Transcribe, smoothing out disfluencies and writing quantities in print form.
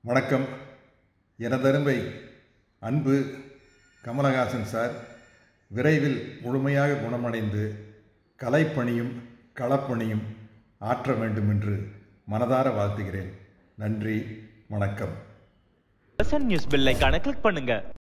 வணக்கம். எனதருமை அன்பு கமலஹாசன் சார் விரைவில் முழுமையாக குணமடைந்து கலைப்பணியும் களப்பணியும் ஆற்ற வேண்டும் என்று மனதார வாழ்த்துகிறேன். நன்றி, வணக்கம். நியூஸ் பெல் ஐகானை கிளிக் பண்ணுங்க.